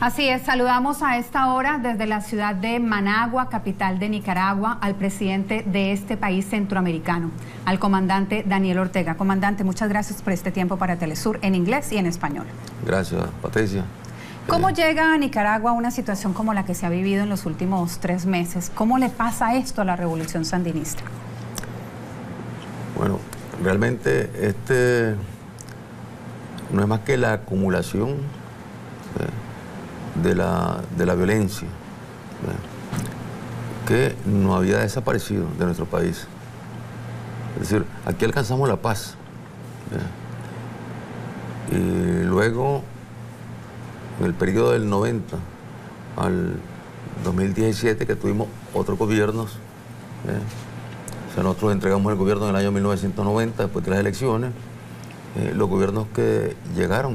Así es, saludamos a esta hora desde la ciudad de Managua, capital de Nicaragua, al presidente de este país centroamericano, al comandante Daniel Ortega. Comandante, muchas gracias por este tiempo para Telesur en inglés y en español. Gracias, Patricia. ¿Cómo llega a Nicaragua una situación como la que se ha vivido en los últimos 3 meses? ¿Cómo le pasa esto a la revolución sandinista? Bueno, realmente no es más que la acumulación de la violencia que no había desaparecido de nuestro país. Es decir, aquí alcanzamos la paz. Y luego, en el periodo del 90 al 2017, que tuvimos otros gobiernos, o sea, nosotros entregamos el gobierno en el año 1990, después de las elecciones, los gobiernos que llegaron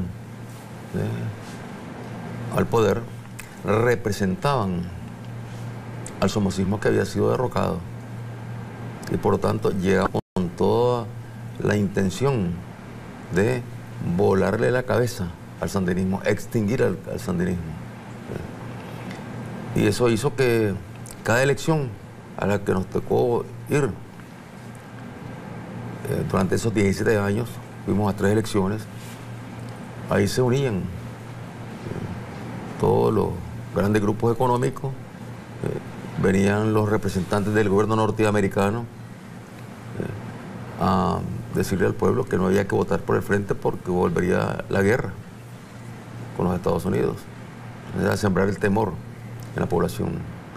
al poder representaban al somocismo que había sido derrocado. Y por lo tanto llegamos con toda la intención de volarle la cabeza al sandinismo, extinguir al sandinismo. Y eso hizo que cada elección a la que nos tocó ir, durante esos 17 años, fuimos a 3 elecciones, ahí se unían todos los grandes grupos económicos, venían los representantes del gobierno norteamericano a decirle al pueblo que no había que votar por el frente porque volvería la guerra con los Estados Unidos, a sembrar el temor en la población.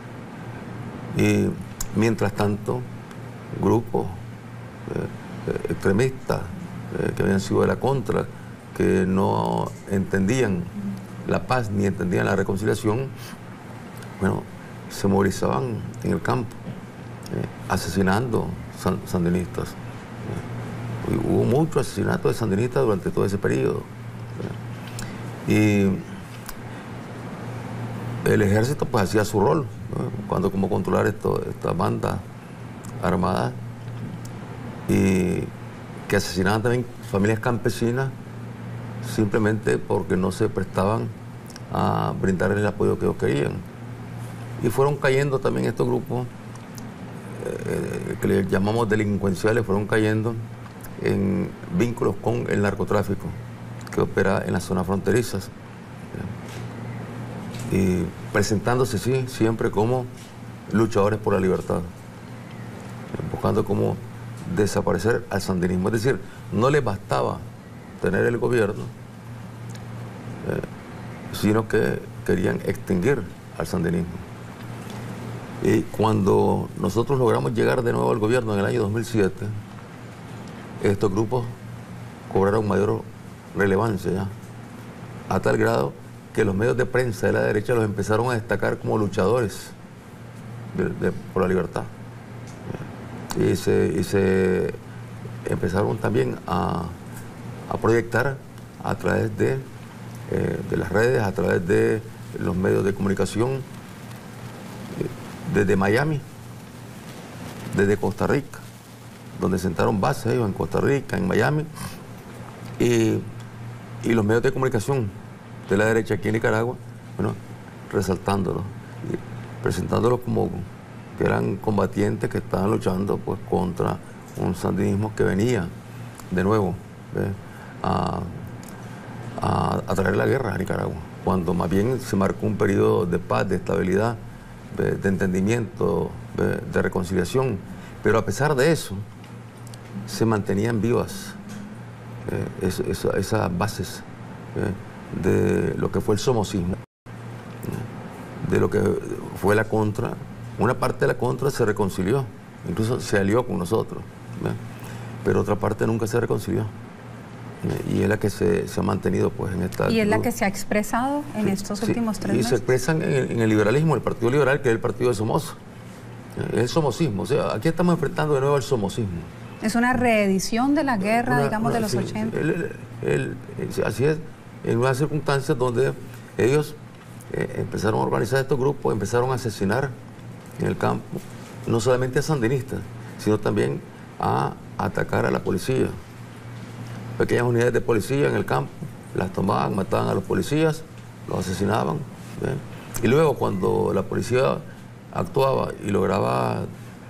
Y mientras tanto, grupos extremistas que habían sido de la contra, que no entendían la paz ni entendían la reconciliación, bueno, se movilizaban en el campo, asesinando sandinistas. Y hubo muchos asesinatos de sandinistas durante todo ese periodo. Y el ejército pues hacía su rol, buscando cómo controlar estas bandas armadas, y que asesinaban también familias campesinas simplemente porque no se prestaban a brindarles el apoyo que ellos querían. Y fueron cayendo también estos grupos que les llamamos delincuenciales, fueron cayendo en vínculos con el narcotráfico que opera en las zonas fronterizas, y presentándose sí, siempre como luchadores por la libertad, buscando cómo desaparecer al sandinismo. Es decir, no les bastaba tener el gobierno, sino que querían extinguir al sandinismo. Y cuando nosotros logramos llegar de nuevo al gobierno en el año 2007, estos grupos cobraron mayor relevancia ya, a tal grado que los medios de prensa de la derecha los empezaron a destacar como luchadores por la libertad. Y se empezaron también a proyectar a través de las redes, a través de los medios de comunicación, desde Miami, desde Costa Rica, donde sentaron bases ellos en Costa Rica, en Miami, y los medios de comunicación de la derecha aquí en Nicaragua, bueno, resaltándolos, y presentándolos como que eran combatientes que estaban luchando pues contra un sandinismo que venía de nuevo a traer la guerra a Nicaragua, cuando más bien se marcó un periodo de paz, de estabilidad, de entendimiento, de reconciliación. Pero a pesar de eso, se mantenían vivas esas bases de lo que fue el somocismo, de lo que fue la contra. Una parte de la contra se reconcilió, incluso se alió con nosotros, pero otra parte nunca se reconcilió. Y es la que se ha mantenido pues en esta... ¿Y es la que se ha expresado en estos últimos 3 meses? Y se expresan en el liberalismo, el Partido Liberal, que es el partido de Somoza. Es el somocismo, o sea, aquí estamos enfrentando de nuevo al somocismo. Es una reedición de la guerra, digamos, de los 80. Así es, en unas circunstancias donde ellos empezaron a organizar estos grupos, empezaron a asesinar en el campo, no solamente a sandinistas, sino también a atacar a la policía. Pequeñas unidades de policía en el campo, las tomaban, mataban a los policías, los asesinaban ¿ve? Y luego cuando la policía actuaba y lograba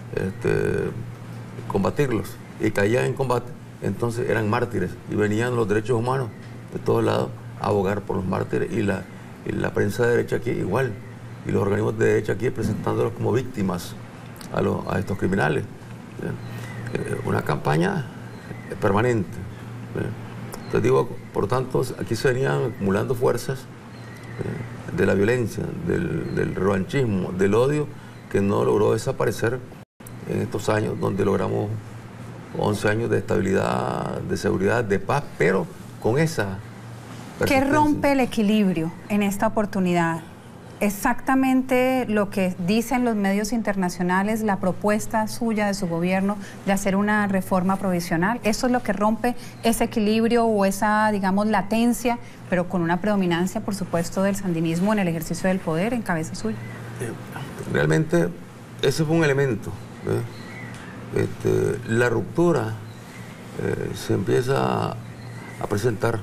combatirlos y caían en combate, entonces eran mártires y venían los derechos humanos de todos lados a abogar por los mártires y la prensa de derecha aquí igual, y los organismos de derecha aquí presentándolos como víctimas a estos criminales. Una campaña permanente. Entonces digo, por tanto, aquí se venían acumulando fuerzas de la violencia, del revanchismo, del odio, que no logró desaparecer en estos años, donde logramos 11 años de estabilidad, de seguridad, de paz, pero con esa ¿Qué rompe el equilibrio en esta oportunidad? Exactamente lo que dicen los medios internacionales, la propuesta suya de su gobierno de hacer una reforma provisional. ¿Eso es lo que rompe ese equilibrio o esa, digamos, latencia, pero con una predominancia, por supuesto, del sandinismo en el ejercicio del poder en cabeza suya? Realmente ese fue un elemento. La ruptura se empieza a presentar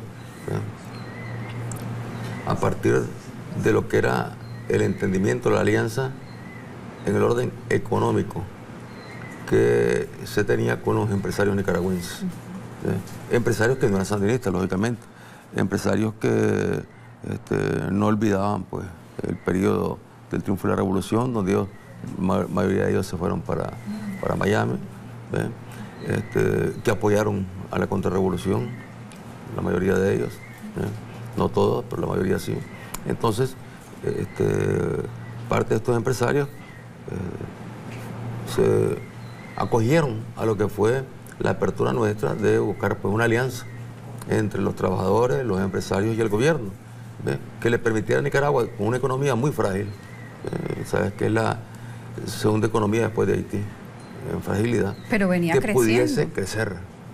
a partir de lo que era el entendimiento, la alianza en el orden económico que se tenía con los empresarios nicaragüenses. Empresarios que no eran sandinistas, lógicamente, empresarios que no olvidaban pues, el periodo del triunfo de la revolución, donde la mayoría de ellos se fueron para Miami, que apoyaron a la contrarrevolución, la mayoría de ellos, no todos, pero la mayoría sí. Entonces, parte de estos empresarios se acogieron a lo que fue la apertura nuestra de buscar pues, una alianza entre los trabajadores, los empresarios y el gobierno, que le permitiera a Nicaragua, con una economía muy frágil, sabes que es la segunda economía después de Haití, en fragilidad, pero venía que creciendo. pudiese crecer,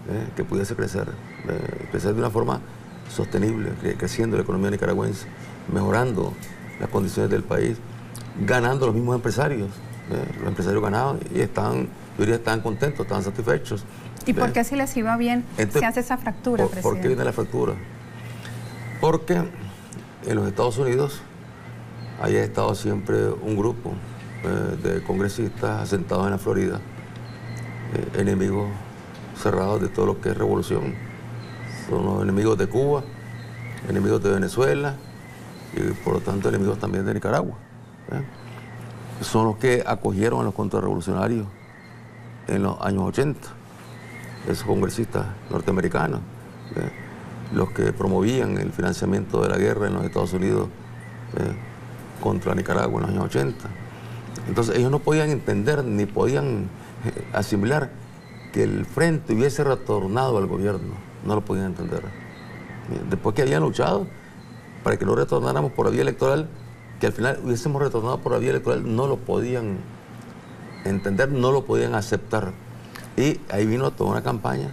crecer de una forma sostenible, creciendo la economía nicaragüense, mejorando las condiciones del país, ganando los mismos empresarios. Los empresarios ganaban y estaban contentos, estaban satisfechos. ¿Y por qué si les iba bien se hace esa fractura, presidente? ¿Por qué viene la fractura? Porque en los Estados Unidos haya estado siempre un grupo de congresistas asentados en la Florida, enemigos cerrados de todo lo que es revolución. Son los enemigos de Cuba, enemigos de Venezuela y por lo tanto enemigos también de Nicaragua. Son los que acogieron a los contrarrevolucionarios en los años 80, esos congresistas norteamericanos, los que promovían el financiamiento de la guerra en los Estados Unidos contra Nicaragua en los años 80. Entonces ellos no podían entender ni podían asimilar que el frente hubiese retornado al gobierno, no lo podían entender. Después que habían luchado para que no retornáramos por la vía electoral, que al final hubiésemos retornado por la vía electoral, no lo podían entender, no lo podían aceptar. Y ahí vino toda una campaña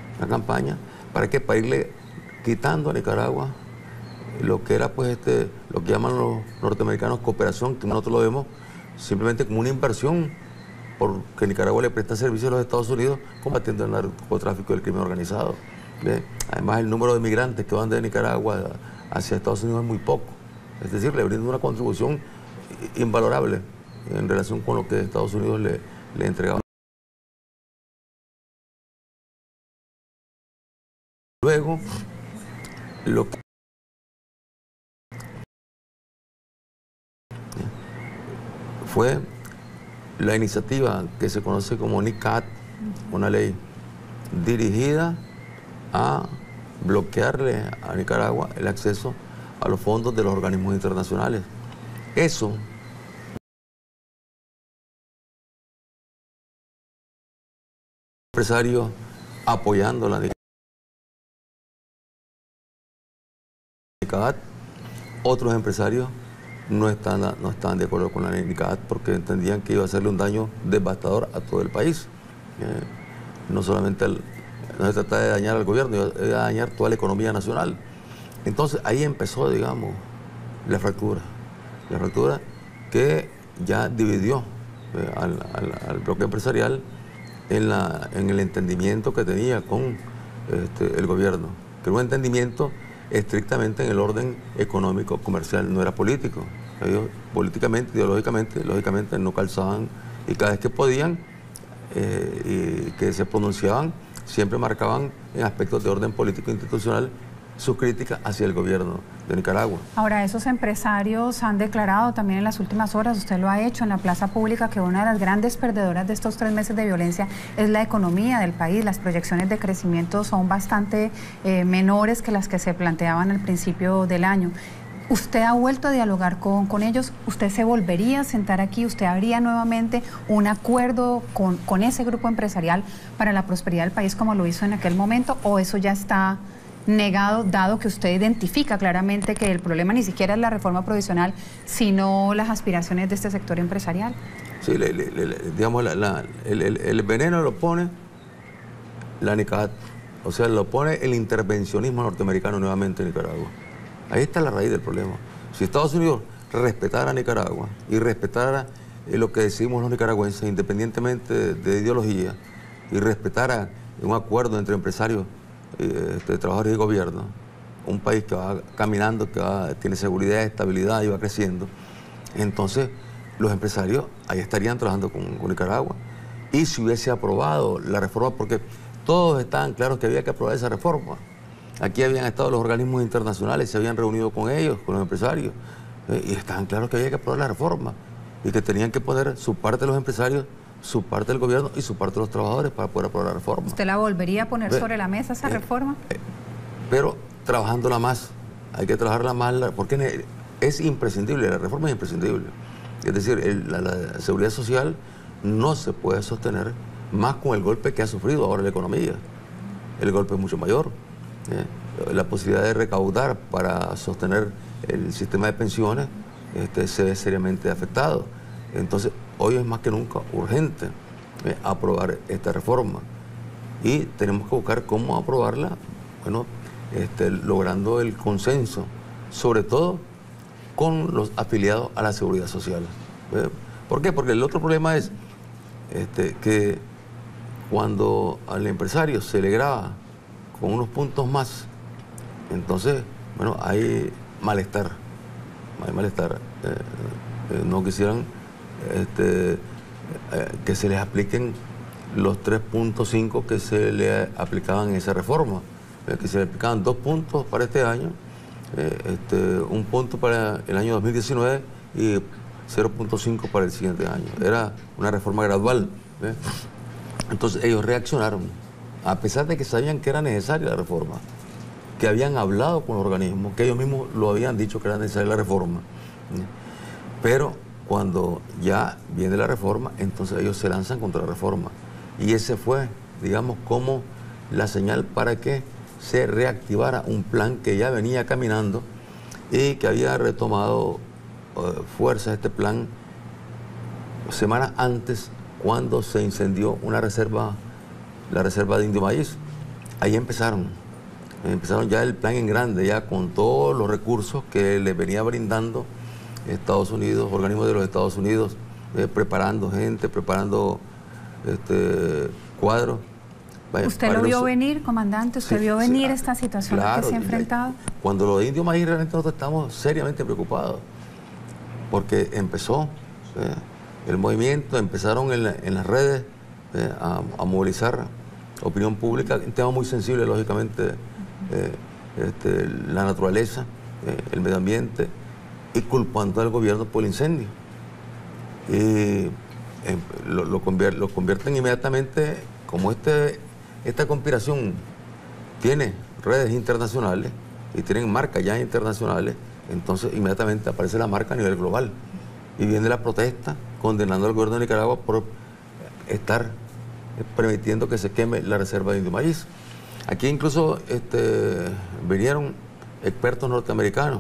para irle quitando a Nicaragua lo que era pues lo que llaman los norteamericanos cooperación, que nosotros lo vemos simplemente como una inversión porque Nicaragua le presta servicio a los Estados Unidos combatiendo el narcotráfico y el crimen organizado. Además, el número de migrantes que van de Nicaragua hacia Estados Unidos es muy poco. Es decir, le brinda una contribución invalorable en relación con lo que Estados Unidos le entregaba. Luego, lo que fue la iniciativa que se conoce como NICAD, una ley dirigida a bloquearle a Nicaragua el acceso a los fondos de los organismos internacionales. Eso empresarios apoyando la NICAD, otros empresarios no están de acuerdo con la NICAD porque entendían que iba a hacerle un daño devastador a todo el país. No solamente no se trata de dañar al gobierno, iba a dañar toda la economía nacional. Entonces ahí empezó, digamos, la fractura que ya dividió al bloque empresarial en el entendimiento que tenía con el gobierno, que era un entendimiento estrictamente en el orden económico, comercial, no era político. Ellos políticamente, ideológicamente, lógicamente no calzaban, y cada vez que podían y que se pronunciaban, siempre marcaban en aspectos de orden político e institucional sus críticas hacia el gobierno de Nicaragua. Ahora, esos empresarios han declarado también en las últimas horas, usted lo ha hecho en la plaza pública, que una de las grandes perdedoras de estos 3 meses de violencia es la economía del país. Las proyecciones de crecimiento son bastante menores que las que se planteaban al principio del año. ¿Usted ha vuelto a dialogar con ellos? ¿Usted se volvería a sentar aquí? ¿Usted haría nuevamente un acuerdo con ese grupo empresarial para la prosperidad del país como lo hizo en aquel momento? ¿O eso ya está negado, dado que usted identifica claramente que el problema ni siquiera es la reforma provisional, sino las aspiraciones de este sector empresarial? Sí, digamos, el veneno lo pone la NICAD, o sea, lo pone el intervencionismo norteamericano nuevamente en Nicaragua. Ahí está la raíz del problema. Si Estados Unidos respetara a Nicaragua y respetara lo que decimos los nicaragüenses, independientemente de ideología, y respetara un acuerdo entre empresarios, trabajadores y gobierno, un país que va caminando, que tiene seguridad, estabilidad y va creciendo, entonces los empresarios ahí estarían trabajando con Nicaragua. Y si hubiese aprobado la reforma, porque todos estaban claros que había que aprobar esa reforma. Aquí habían estado los organismos internacionales, se habían reunido con ellos, con los empresarios, y estaban claros que había que aprobar la reforma y que tenían que poner su parte de los empresarios, su parte del gobierno y su parte de los trabajadores para poder aprobar la reforma. ¿Usted la volvería a poner sobre la mesa, esa reforma? Pero trabajándola más, hay que trabajarla más, porque es imprescindible, la reforma es imprescindible. Es decir, la seguridad social no se puede sostener más con el golpe que ha sufrido ahora la economía. El golpe es mucho mayor. La posibilidad de recaudar para sostener el sistema de pensiones se ve seriamente afectado. Entonces, hoy es más que nunca urgente aprobar esta reforma y tenemos que buscar cómo aprobarla, bueno, logrando el consenso, sobre todo con los afiliados a la seguridad social. ¿Por qué? Porque el otro problema es que cuando al empresario se le grava con unos puntos más, entonces, bueno, hay malestar. No quisieran que se les apliquen los 3.5 que se le aplicaban en esa reforma, que se le aplicaban 2 puntos para este año, 1 punto para el año 2019 y 0.5 para el siguiente año. Era una reforma gradual. Entonces ellos reaccionaron, a pesar de que sabían que era necesaria la reforma, que habían hablado con los organismos, que ellos mismos lo habían dicho que era necesaria la reforma. Pero cuando ya viene la reforma, entonces ellos se lanzan contra la reforma. Y ese fue, digamos, como la señal para que se reactivara un plan que ya venía caminando y que había retomado fuerza este plan semanas antes, cuando se incendió una reserva, la reserva de Indio Maíz. Ahí empezaron ya el plan en grande, ya con todos los recursos que les venía brindando Estados Unidos, organismos de los Estados Unidos, preparando gente, preparando cuadros. ¿Usted lo vio venir, comandante? ¿Usted vio venir esta situación a la que se ha enfrentado? Cuando lo de Indio Maíz, realmente nosotros estamos seriamente preocupados, porque empezó el movimiento, empezaron en las redes a movilizar opinión pública, un tema muy sensible, lógicamente, la naturaleza, el medio ambiente, y culpando al gobierno por el incendio. Y lo convierten inmediatamente, como esta conspiración tiene redes internacionales y tienen marcas ya internacionales, entonces inmediatamente aparece la marca a nivel global. Y viene la protesta condenando al gobierno de Nicaragua por estar permitiendo que se queme la reserva de Indio Maíz. Aquí incluso vinieron expertos norteamericanos,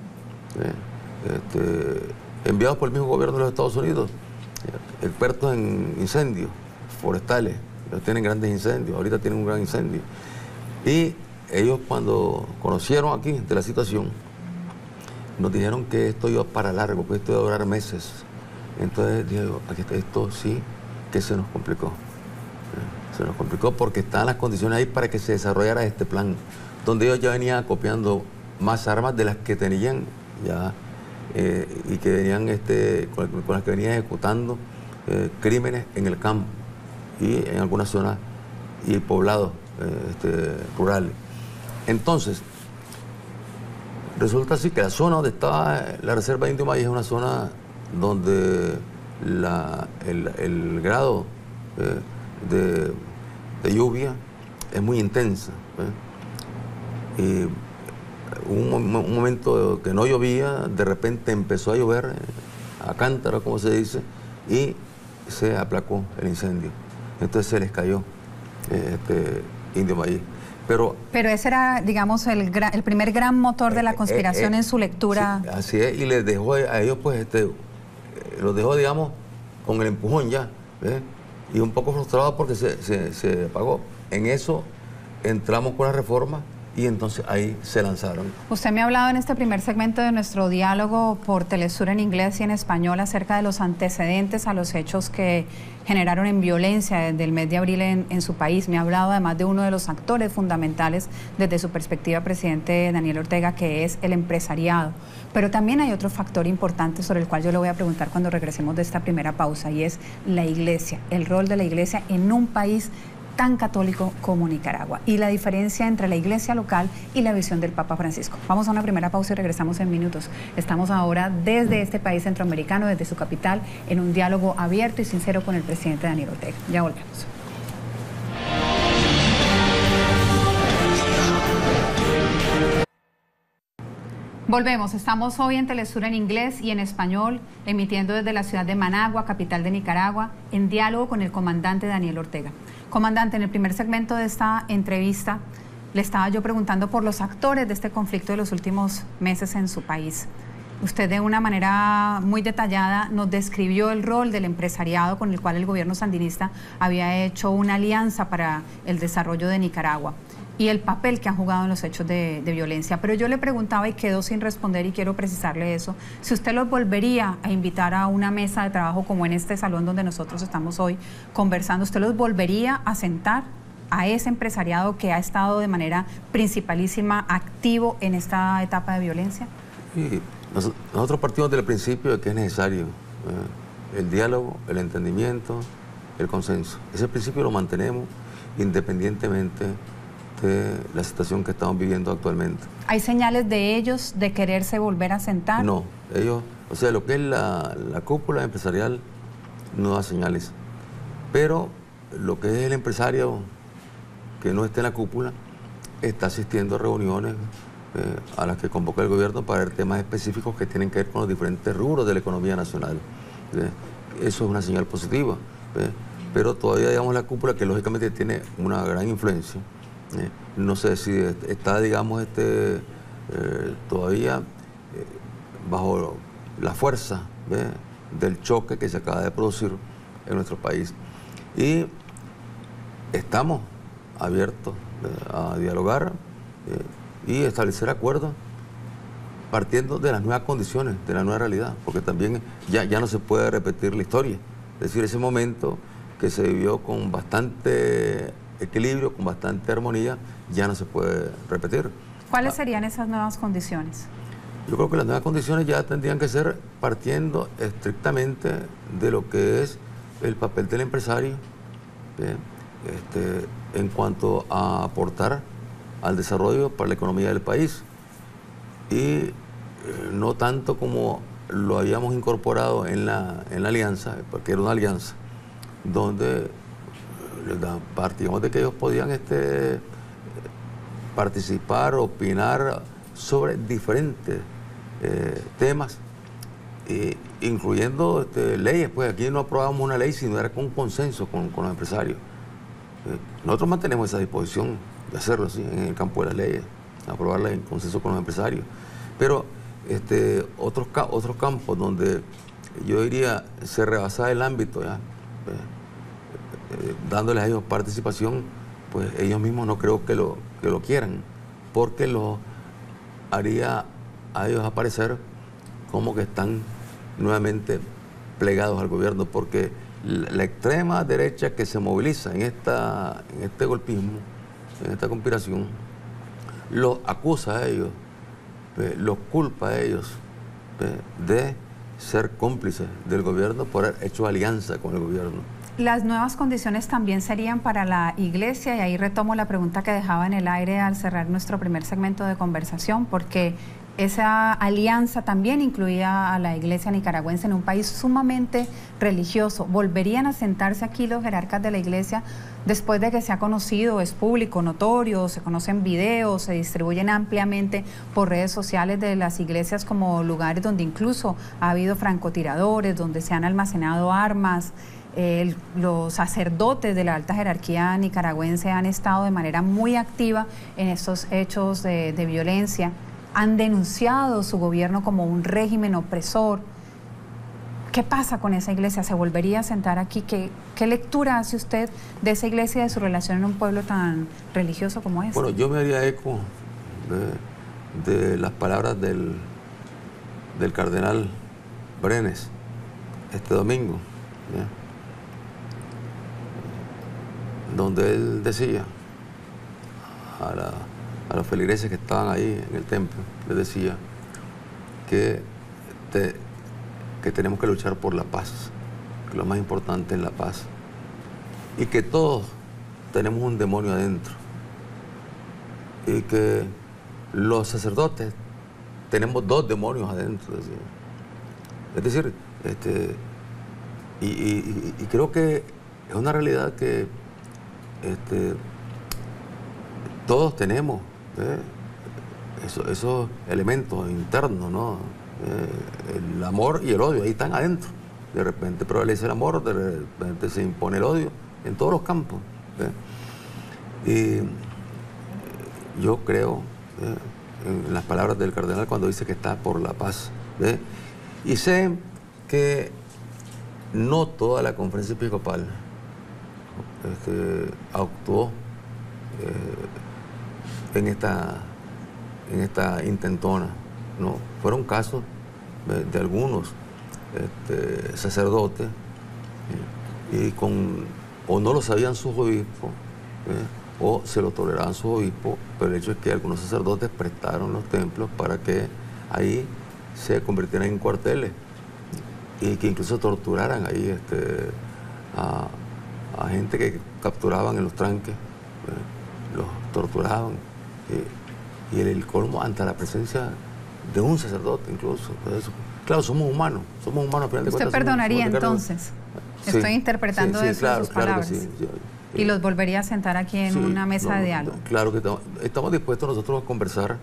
enviados por el mismo gobierno de los Estados Unidos, expertos en incendios forestales. Ellos tienen grandes incendios, ahorita tienen un gran incendio. Y ellos, cuando conocieron aquí de la situación, nos dijeron que esto iba para largo, que esto iba a durar meses. Entonces dije, esto sí que se nos complicó. Se nos complicó porque estaban las condiciones ahí para que se desarrollara este plan, donde ellos ya venían acopiando más armas de las que tenían ya y que venían con las que venían ejecutando crímenes en el campo y en algunas zonas y poblados rurales. Entonces, resulta así que la zona donde estaba la Reserva Indio Maíz es una zona donde el grado de lluvia es muy intensa. Y un momento que no llovía, de repente empezó a llover a cántaro, como se dice, y se aplacó el incendio. Entonces se les cayó Indio Maíz. Pero ese era, digamos, el primer gran motor de la conspiración en su lectura. Sí, así es, y les dejó a ellos, pues, los dejó, digamos, con el empujón ya, ¿ves? Y un poco frustrados porque se apagó. En eso entramos con la reforma y entonces ahí se lanzaron. Usted me ha hablado en este primer segmento de nuestro diálogo por Telesur en inglés y en español acerca de los antecedentes a los hechos que generaron en violencia desde el mes de abril en su país. Me ha hablado además de uno de los actores fundamentales desde su perspectiva, presidente Daniel Ortega, que es el empresariado. Pero también hay otro factor importante sobre el cual yo le voy a preguntar cuando regresemos de esta primera pausa, y es la iglesia, el rol de la iglesia en un país tan católico como Nicaragua y la diferencia entre la iglesia local y la visión del Papa Francisco. Vamos a una primera pausa y regresamos en minutos. Estamos ahora desde este país centroamericano, desde su capital, en un diálogo abierto y sincero con el presidente Daniel Ortega. Ya volvemos. Volvemos, estamos hoy en Telesur en inglés y en español, emitiendo desde la ciudad de Managua, capital de Nicaragua, en diálogo con el comandante Daniel Ortega. Comandante, en el primer segmento de esta entrevista le estaba yo preguntando por los actores de este conflicto de los últimos meses en su país. Usted de una manera muy detallada nos describió el rol del empresariado con el cual el gobierno sandinista había hecho una alianza para el desarrollo de Nicaragua y el papel que han jugado en los hechos de violencia. Pero yo le preguntaba y quedó sin responder, y quiero precisarle eso, si usted los volvería a invitar a una mesa de trabajo como en este salón donde nosotros estamos hoy conversando, ¿usted los volvería a sentar a ese empresariado que ha estado de manera principalísima activo en esta etapa de violencia? Sí, nosotros partimos del principio de que es necesario el diálogo, el entendimiento, el consenso. Ese principio lo mantenemos independientemente de la situación que estamos viviendo actualmente. ¿Hay señales de ellos de quererse volver a sentar? No, ellos, o sea, lo que es la cúpula empresarial no da señales, pero lo que es el empresario que no esté en la cúpula está asistiendo a reuniones a las que convoca el gobierno para ver temas específicos que tienen que ver con los diferentes rubros de la economía nacional. Eso es una señal positiva, pero todavía, digamos, la cúpula, que lógicamente tiene una gran influencia, no sé si está, digamos, todavía bajo la fuerza del choque que se acaba de producir en nuestro país. Y estamos abiertos a dialogar y establecer acuerdos partiendo de las nuevas condiciones, de la nueva realidad, porque también ya no se puede repetir la historia. Es decir, ese momento que se vivió con bastante equilibrio, con bastante armonía, ya no se puede repetir. ¿Cuáles serían esas nuevas condiciones? Yo creo que las nuevas condiciones ya tendrían que ser partiendo estrictamente de lo que es el papel del empresario en cuanto a aportar al desarrollo para la economía del país, y no tanto como lo habíamos incorporado en la alianza, porque era una alianza donde partimos de que ellos podían participar, opinar sobre diferentes temas, incluyendo leyes. Pues aquí no aprobábamos una ley, sino era con consenso con los empresarios. Nosotros mantenemos esa disposición de hacerlo así en el campo de las leyes, aprobarlas en consenso con los empresarios. Pero otros campos donde yo diría se rebasaba el ámbito, ya, dándoles a ellos participación, pues ellos mismos no creo que lo quieran, porque lo haría a ellos aparecer como que están nuevamente plegados al gobierno, porque la extrema derecha que se moviliza en este golpismo, en esta conspiración, los acusa a ellos, los culpa a ellos de ser cómplices del gobierno por haber hecho alianza con el gobierno. Las nuevas condiciones también serían para la iglesia, y ahí retomo la pregunta que dejaba en el aire al cerrar nuestro primer segmento de conversación, porque esa alianza también incluía a la iglesia nicaragüense en un país sumamente religioso. ¿Volverían a sentarse aquí los jerarcas de la iglesia después de que se ha conocido, es público, notorio, se conocen videos, se distribuyen ampliamente por redes sociales de las iglesias como lugares donde incluso ha habido francotiradores, donde se han almacenado armas? Los sacerdotes de la alta jerarquía nicaragüense han estado de manera muy activa en estos hechos de violencia, han denunciado su gobierno como un régimen opresor. ¿Qué pasa con esa iglesia? ¿Se volvería a sentar aquí? ¿Qué lectura hace usted de esa iglesia y de su relación en un pueblo tan religioso como este? Bueno, yo me haría eco de las palabras del cardenal Brenes este domingo, ¿ya?, donde él decía a los feligreses que estaban ahí en el templo, les decía que tenemos que luchar por la paz, que lo más importante es la paz, y que todos tenemos un demonio adentro, y que los sacerdotes tenemos dos demonios adentro, decía. Es decir, y creo que es una realidad que todos tenemos esos elementos internos, ¿no? El amor y el odio, ahí están adentro. De repente prevalece el amor, de repente se impone el odio en todos los campos. Y yo creo en las palabras del cardenal cuando dice que está por la paz. Y sé que no toda la conferencia episcopal actuó en esta intentona, ¿no? Fueron casos de algunos sacerdotes o no lo sabían sus obispos, o se lo toleraban sus obispos, pero el hecho es que algunos sacerdotes prestaron los templos para que ahí se convirtieran en cuarteles y que incluso torturaran ahí a gente que capturaban en los tranques, los torturaban, y el colmo ante la presencia de un sacerdote incluso. Eso. Claro, somos humanos al final de cuentas. ¿Usted perdonaría entonces? Sí, estoy interpretando sí, eso claro, de sus palabras. Claro que sí. ¿Y los volvería a sentar aquí en una mesa de diálogo? Claro que estamos dispuestos nosotros a conversar,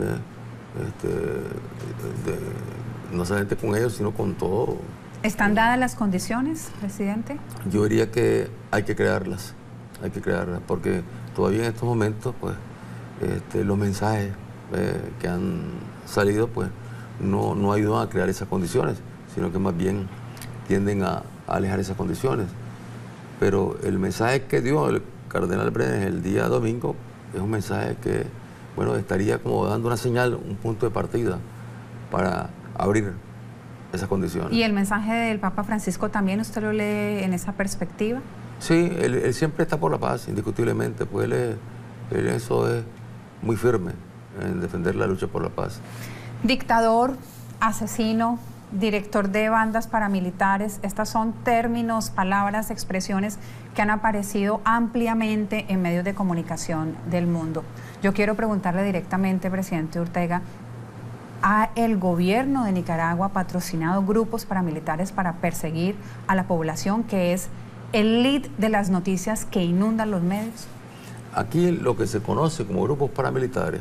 no solamente con ellos, sino con todo. ¿Están dadas las condiciones, presidente? Yo diría que hay que crearlas, porque todavía en estos momentos, pues, los mensajes que han salido, pues, no ayudan a crear esas condiciones, sino que más bien tienden a alejar esas condiciones. Pero el mensaje que dio el cardenal Brenes el día domingo es un mensaje que, bueno, estaría como dando una señal, un punto de partida para abrir esas condiciones. ¿Y el mensaje del Papa Francisco también usted lo lee en esa perspectiva? Sí, él siempre está por la paz, indiscutiblemente, pues él eso es muy firme en defender la lucha por la paz. Dictador, asesino, director de bandas paramilitares, estas son términos, palabras, expresiones que han aparecido ampliamente en medios de comunicación del mundo. Yo quiero preguntarle directamente, presidente Ortega, ¿ha el gobierno de Nicaragua patrocinado grupos paramilitares para perseguir a la población, que es el lead de las noticias que inundan los medios? Aquí lo que se conoce como grupos paramilitares,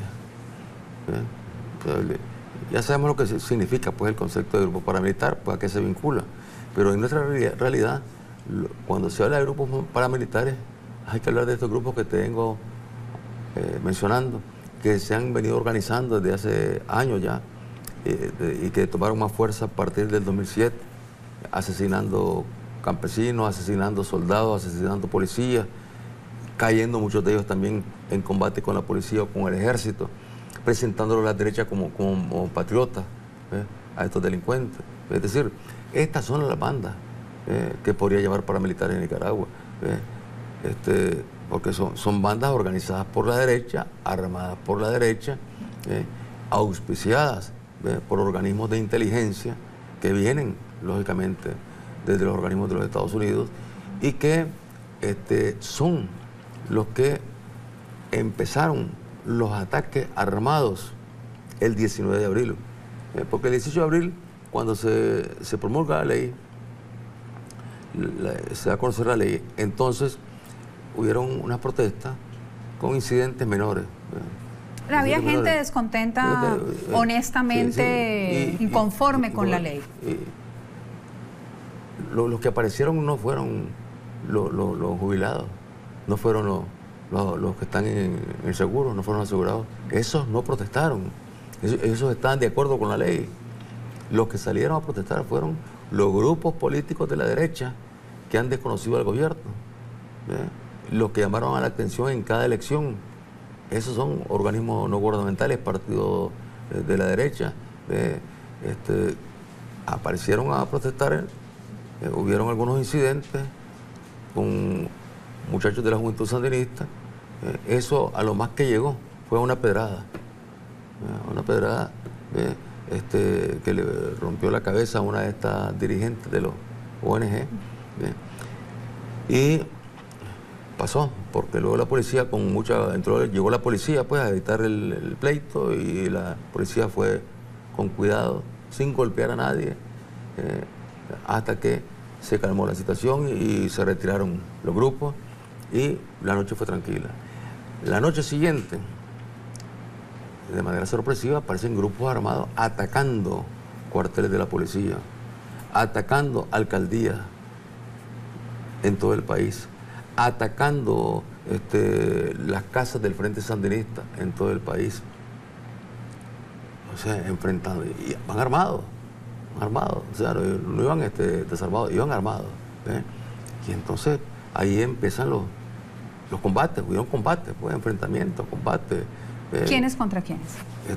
ya sabemos lo que significa, pues, el concepto de grupo paramilitar, pues a qué se vincula. Pero en nuestra realidad, cuando se habla de grupos paramilitares, hay que hablar de estos grupos que te vengo mencionando, que se han venido organizando desde hace años ya, y que tomaron más fuerza a partir del 2007, asesinando campesinos, asesinando soldados, asesinando policías, cayendo muchos de ellos también en combate con la policía o con el ejército, presentándolo a la derecha como patriotas a estos delincuentes. Es decir, estas son las bandas que podría llamar paramilitares en Nicaragua, porque son bandas organizadas por la derecha, armadas por la derecha, auspiciadas por organismos de inteligencia que vienen, lógicamente, desde los organismos de los Estados Unidos y que son los que empezaron los ataques armados el 19 de abril. Porque el 18 de abril, cuando se promulga la ley, se da a conocer la ley, entonces hubieron unas protestas con incidentes menores. Había gente descontenta, honestamente, inconforme con la ley. Los que aparecieron no fueron los jubilados, no fueron los que están en el seguro, no fueron asegurados. Esos no protestaron, esos estaban de acuerdo con la ley. Los que salieron a protestar fueron los grupos políticos de la derecha que han desconocido al gobierno, los que llamaron a la atención en cada elección. Esos son organismos no gubernamentales, partidos de la derecha. Aparecieron a protestar, hubieron algunos incidentes con muchachos de la Juventud Sandinista. Eso a lo más que llegó fue una pedrada. Una pedrada que le rompió la cabeza a una de estas dirigentes de los ONG. Y pasó, porque luego la policía llegó la policía pues a evitar el pleito y la policía fue con cuidado, sin golpear a nadie, hasta que se calmó la situación y se retiraron los grupos y la noche fue tranquila. La noche siguiente, de manera sorpresiva, aparecen grupos armados atacando cuarteles de la policía, atacando alcaldías en todo el país, atacando las casas del Frente Sandinista en todo el país. O sea, enfrentando, y van armados, o sea, no iban desarmados, iban armados. Y entonces ahí empiezan los combates, hubieron combates, pues, enfrentamientos, combates. ¿Quiénes contra quiénes?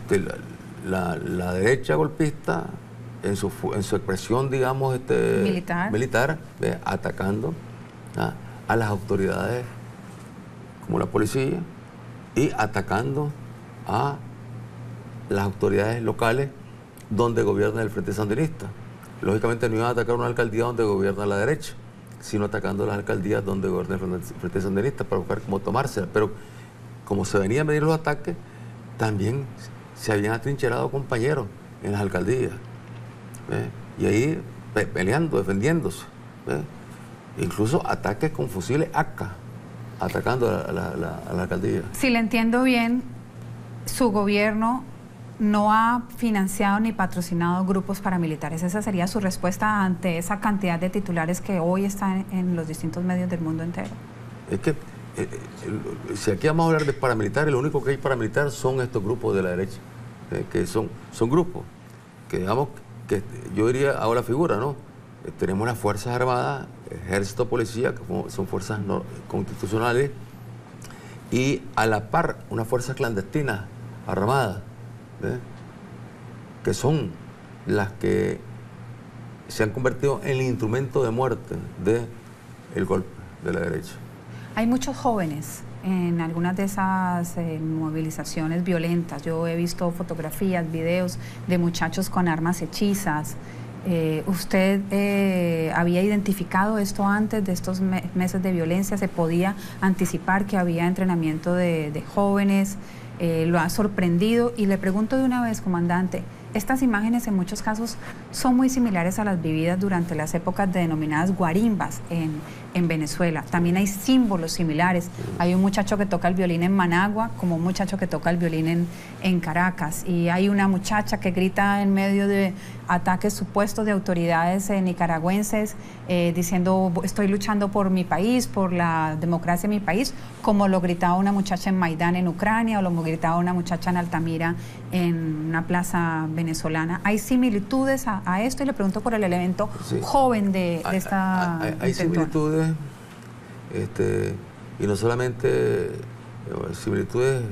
La derecha golpista, en su expresión, digamos, militar, atacando a las autoridades como la policía y atacando a las autoridades locales donde gobierna el Frente Sandinista. Lógicamente no iban a atacar una alcaldía donde gobierna la derecha, sino atacando las alcaldías donde gobierna el Frente Sandinista para buscar cómo tomársela. Pero como se venían a medir los ataques, también se habían atrincherado compañeros en las alcaldías. Y ahí peleando, defendiéndose. Incluso ataques con fusiles AK, atacando a la alcaldía. Si le entiendo bien, su gobierno no ha financiado ni patrocinado grupos paramilitares. ¿Esa sería su respuesta ante esa cantidad de titulares que hoy están en los distintos medios del mundo entero? Es que si aquí vamos a hablar de paramilitares, lo único que hay paramilitar son estos grupos de la derecha, que son grupos que, digamos, que yo diría, hago la figura, ¿no? Tenemos las Fuerzas Armadas, Ejército, Policía, que son fuerzas constitucionales, y a la par unas fuerzas clandestinas armadas, que son las que se han convertido en el instrumento de muerte del golpe de la derecha. Hay muchos jóvenes en algunas de esas movilizaciones violentas. Yo he visto fotografías, videos de muchachos con armas hechizas. ¿Usted había identificado esto antes de estos meses de violencia? ¿Se podía anticipar que había entrenamiento de jóvenes? ¿Lo ha sorprendido? Y le pregunto de una vez, comandante, estas imágenes en muchos casos son muy similares a las vividas durante las épocas denominadas guarimbas en Venezuela. También hay símbolos similares. Hay un muchacho que toca el violín en Managua, como un muchacho que toca el violín en Caracas. Y hay una muchacha que grita en medio de ataques supuestos de autoridades nicaragüenses, diciendo estoy luchando por mi país, por la democracia de mi país, como lo gritaba una muchacha en Maidán en Ucrania, o lo gritaba una muchacha en Altamira en una plaza venezolana. ¿Hay similitudes a esto? Y le pregunto por el elemento joven de esta... Hay similitudes, y no solamente similitudes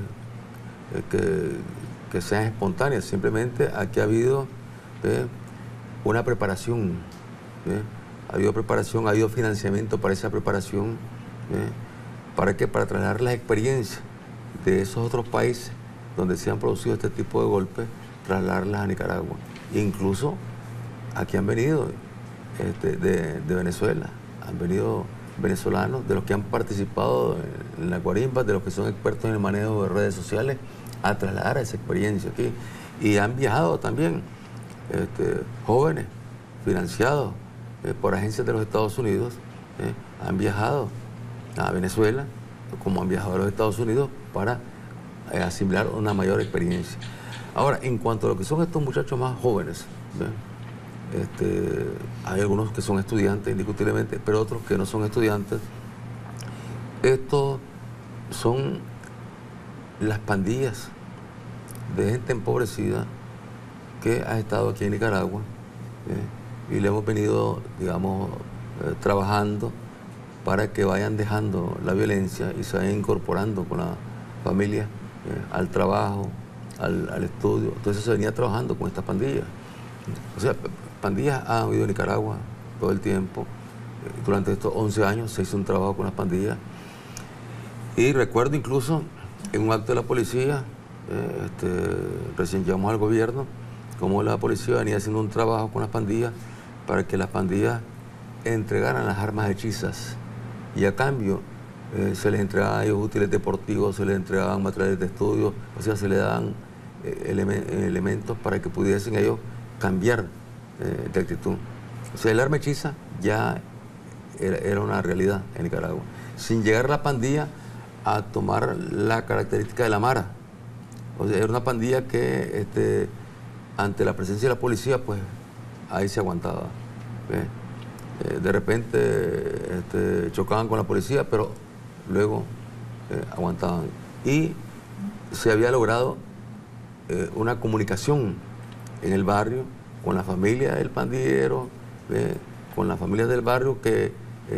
que sean espontáneas, simplemente aquí ha habido una preparación, ha habido preparación, ha habido financiamiento para esa preparación. ¿Para qué? Para trasladar las experiencias de esos otros países donde se han producido este tipo de golpes, trasladarlas a Nicaragua. Incluso aquí han venido de Venezuela, han venido venezolanos, de los que han participado en la guarimba, de los que son expertos en el manejo de redes sociales, a trasladar esa experiencia aquí. Y han viajado también jóvenes financiados por agencias de los Estados Unidos, han viajado a Venezuela, como han viajado a los Estados Unidos, para asimilar una mayor experiencia. Ahora, en cuanto a lo que son estos muchachos más jóvenes, hay algunos que son estudiantes indiscutiblemente, pero otros que no son estudiantes. Estos son las pandillas de gente empobrecida que ha estado aquí en Nicaragua, y le hemos venido, digamos, trabajando para que vayan dejando la violencia y se vayan incorporando con la familia al trabajo, al estudio. Entonces se venía trabajando con estas pandillas. O sea, pandillas han habido en Nicaragua todo el tiempo. Durante estos 11 años se hizo un trabajo con las pandillas. Y recuerdo incluso en un acto de la policía, recién llegamos al gobierno, como la policía venía haciendo un trabajo con las pandillas para que las pandillas entregaran las armas hechizas. Y a cambio se les entregaban a ellos útiles deportivos, se les entregaban materiales de estudio, o sea, se les daban elementos para que pudiesen ellos cambiar de actitud. O sea, el arma hechiza ya era una realidad en Nicaragua. Sin llegar la pandilla a tomar la característica de la Mara. O sea, era una pandilla que ante la presencia de la policía, pues ahí se aguantaba. De repente chocaban con la policía, pero luego aguantaban. Y se había logrado una comunicación en el barrio con la familia del pandillero, con las familias del barrio que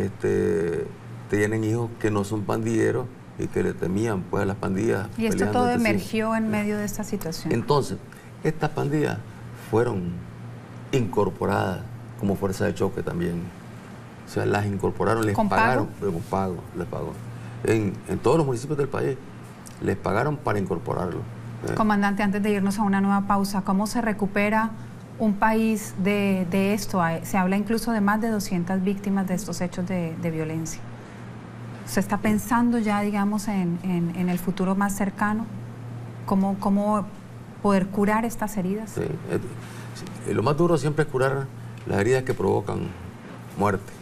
tienen hijos que no son pandilleros y que le temían pues a las pandillas. Y esto todo emergió en medio de esta situación. Entonces, estas pandillas fueron incorporadas como fuerza de choque también. O sea, las incorporaron, les pagaron, pero con pago, les pagó. En todos los municipios del país les pagaron para incorporarlo. Comandante, antes de irnos a una nueva pausa, ¿cómo se recupera un país de esto? Se habla incluso de más de 200 víctimas de estos hechos de violencia. ¿Se está pensando ya, digamos, en el futuro más cercano? ¿Cómo poder curar estas heridas? Sí, lo más duro siempre es curar las heridas que provocan muerte.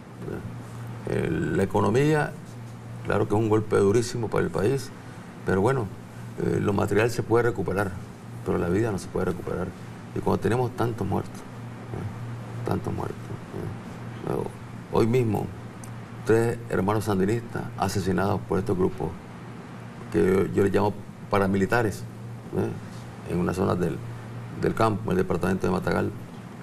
La economía, claro que es un golpe durísimo para el país, pero bueno, lo material se puede recuperar, pero la vida no se puede recuperar. Y cuando tenemos tantos muertos, hoy mismo 3 hermanos sandinistas asesinados por estos grupos que yo les llamo paramilitares, en una zona del campo, en el departamento de Matagal.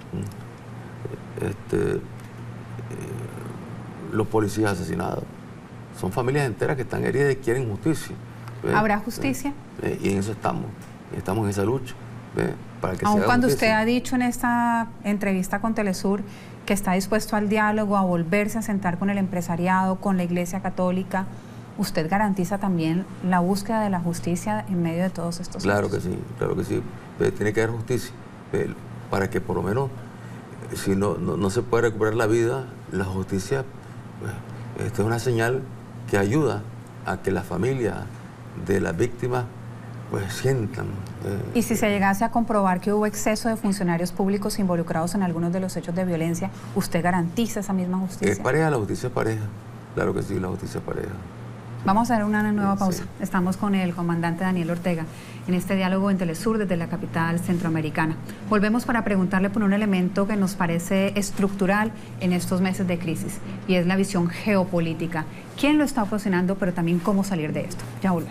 Los policías asesinados. Son familias enteras que están heridas y quieren justicia. ¿Habrá justicia? Y en eso estamos en esa lucha. Para que aun sea cuando justicia. usted ha dicho en esta entrevista con Telesur que está dispuesto al diálogo, a volverse a sentar con el empresariado, con la Iglesia Católica, ¿usted garantiza también la búsqueda de la justicia en medio de todos estos Claro hechos? Claro que sí. Tiene que haber justicia para que por lo menos, si no se puede recuperar la vida, la justicia, esta es una señal que ayuda a que las familias de las víctimas pues sientan. Y si se llegase a comprobar que hubo exceso de funcionarios públicos involucrados en algunos de los hechos de violencia, ¿usted garantiza esa misma justicia? Es pareja, la justicia es pareja. Claro que sí, la justicia es pareja. Vamos a hacer una nueva pausa. Sí. Estamos con el comandante Daniel Ortega en este diálogo en Telesur desde la capital centroamericana. Volvemos para preguntarle por un elemento que nos parece estructural en estos meses de crisis, y es la visión geopolítica. ¿Quién lo está ocasionando, pero también cómo salir de esto? Ya volvemos.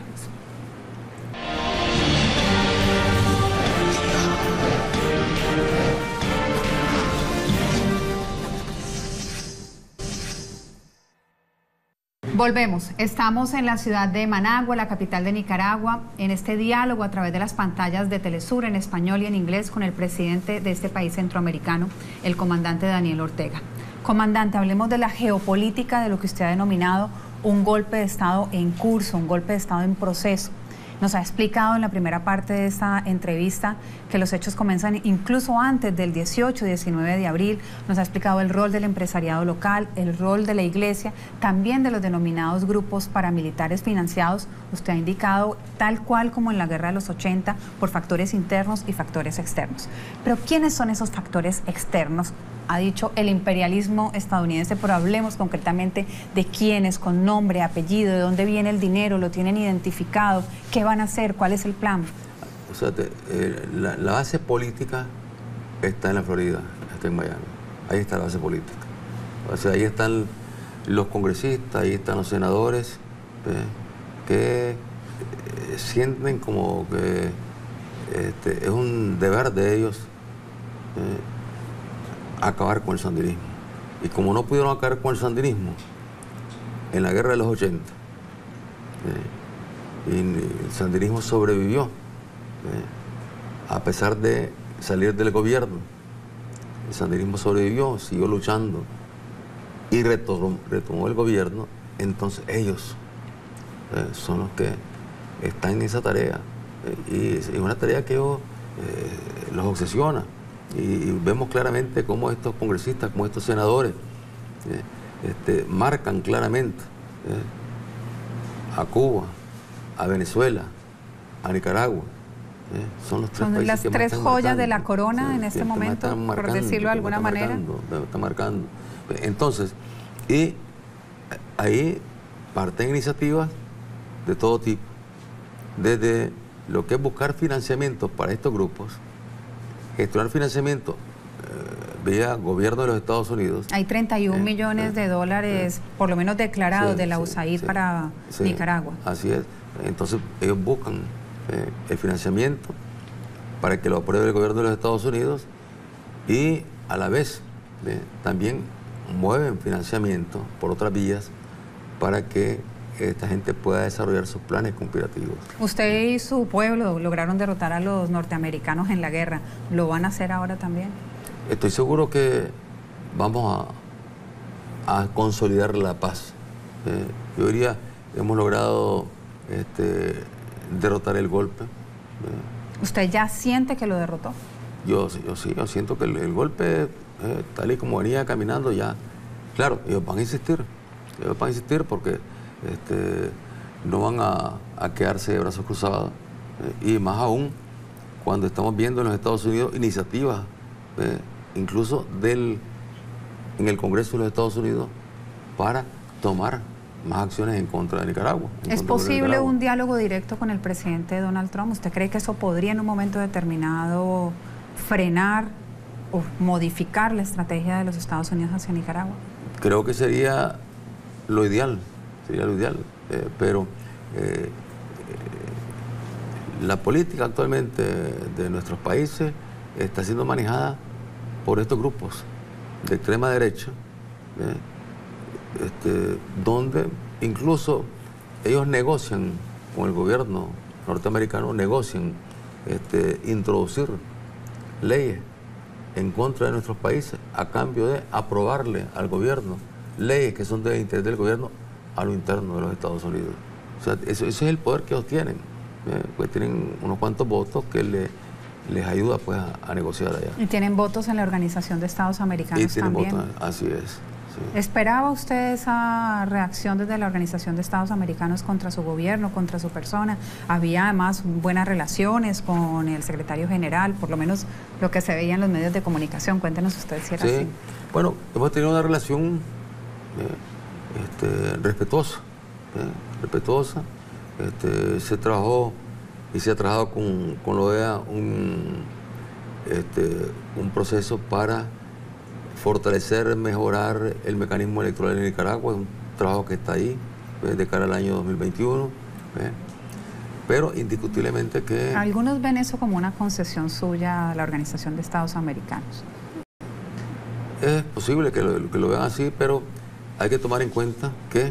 Volvemos. Estamos en la ciudad de Managua, la capital de Nicaragua, en este diálogo a través de las pantallas de Telesur en español y en inglés con el presidente de este país centroamericano, el comandante Daniel Ortega. Comandante, hablemos de la geopolítica, de lo que usted ha denominado un golpe de Estado en curso, un golpe de Estado en proceso. Nos ha explicado en la primera parte de esta entrevista que los hechos comienzan incluso antes del 18 y 19 de abril. Nos ha explicado el rol del empresariado local, el rol de la iglesia, también de los denominados grupos paramilitares financiados. Usted ha indicado, tal cual como en la guerra de los 80, por factores internos y factores externos. Pero ¿quiénes son esos factores externos? Ha dicho el imperialismo estadounidense, pero hablemos concretamente de quiénes, con nombre, apellido, de dónde viene el dinero, lo tienen identificado, qué van a hacer, cuál es el plan. O sea, la base política está en la Florida, está en Miami. Ahí está la base política. O sea, ahí están los congresistas, ahí están los senadores, que sienten como que es un deber de ellos acabar con el sandinismo. Y como no pudieron acabar con el sandinismo en la guerra de los 80, y el sandinismo sobrevivió, a pesar de salir del gobierno, el sandinismo sobrevivió, siguió luchando y retomó el gobierno. Entonces ellos son los que están en esa tarea, y es una tarea que los obsesiona. Y vemos claramente cómo estos congresistas, cómo estos senadores marcan claramente a Cuba, a Venezuela, a Nicaragua. Son los tres países las que tres están joyas marcando, de la corona en este momento, por decirlo de alguna manera. Está marcando. Entonces, y ahí parten iniciativas de todo tipo, desde lo que es buscar financiamiento para estos grupos, gestionar financiamiento vía gobierno de los Estados Unidos. Hay 31 millones de dólares, por lo menos declarados, de la USAID para Nicaragua. Así es. Entonces ellos buscan el financiamiento para que lo apruebe el gobierno de los Estados Unidos, y a la vez también mueven financiamiento por otras vías para que esta gente pueda desarrollar sus planes conspirativos. Usted y su pueblo lograron derrotar a los norteamericanos en la guerra. ¿Lo van a hacer ahora también? Estoy seguro que vamos a consolidar la paz. Yo diría, hemos logrado derrotar el golpe. ¿Usted ya siente que lo derrotó? Yo siento que el golpe, tal y como venía caminando ya, claro, ellos van a insistir porque no van a quedarse de brazos cruzados, y más aún cuando estamos viendo en los Estados Unidos iniciativas, incluso en el Congreso de los Estados Unidos, para tomar más acciones en contra de Nicaragua. ¿Es posible un diálogo directo con el presidente Donald Trump? ¿Usted cree que eso podría en un momento determinado frenar o modificar la estrategia de los Estados Unidos hacia Nicaragua? Creo que sería lo ideal, pero la política actualmente de nuestros países está siendo manejada por estos grupos de extrema derecha, donde incluso ellos negocian con el gobierno norteamericano, introducir leyes en contra de nuestros países a cambio de aprobarle al gobierno leyes que son de interés del gobierno a lo interno de los Estados Unidos. O sea, ese es el poder que ellos tienen, pues tienen unos cuantos votos que les ayuda pues a negociar allá. Y tienen votos en la Organización de Estados Americanos y tienen también. Votos, así es. Sí. ¿Esperaba usted esa reacción desde la Organización de Estados Americanos contra su gobierno, contra su persona? Había además buenas relaciones con el secretario general, por lo menos lo que se veía en los medios de comunicación. Cuéntenos usted si era así. Bueno, hemos tenido una relación respetuosa. Se trabajó y se ha trabajado con la OEA un proceso para fortalecer, mejorar el mecanismo electoral en Nicaragua. Es un trabajo que está ahí de cara al año 2021, pero indiscutiblemente que... Algunos ven eso como una concesión suya a la Organización de Estados Americanos. Es posible que lo vean así, pero hay que tomar en cuenta que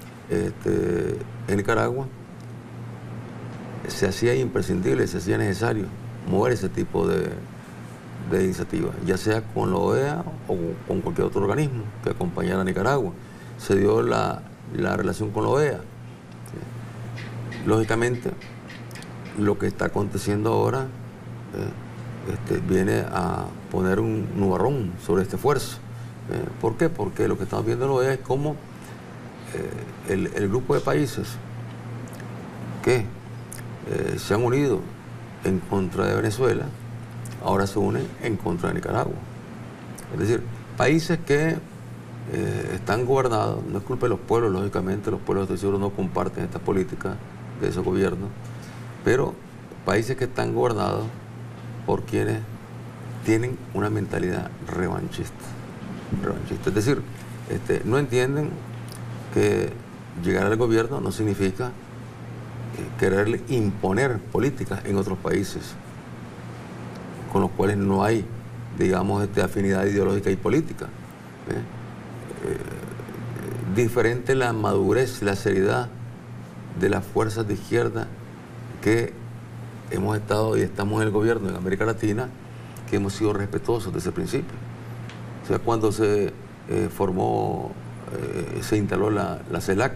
en Nicaragua se hacía imprescindible, se hacía necesario mover ese tipo de iniciativas, ya sea con la OEA o con cualquier otro organismo que acompañara a Nicaragua. Se dio la relación con la OEA. Lógicamente, lo que está aconteciendo ahora viene a poner un nubarrón sobre este esfuerzo. ¿Por qué? Porque lo que estamos viendo es cómo el grupo de países que se han unido en contra de Venezuela, ahora se unen en contra de Nicaragua. Es decir, países que están gobernados, no es culpa de los pueblos, lógicamente, los pueblos, estoy seguro, no comparten esta política de esos gobiernos, pero países que están gobernados por quienes tienen una mentalidad revanchista. Es decir, no entienden que llegar al gobierno no significa quererle imponer políticas en otros países con los cuales no hay, digamos, afinidad ideológica y política. Diferente la madurez, la seriedad de las fuerzas de izquierda que hemos estado y estamos en el gobierno en América Latina, que hemos sido respetuosos de ese principio. O sea, cuando se formó, se instaló la CELAC,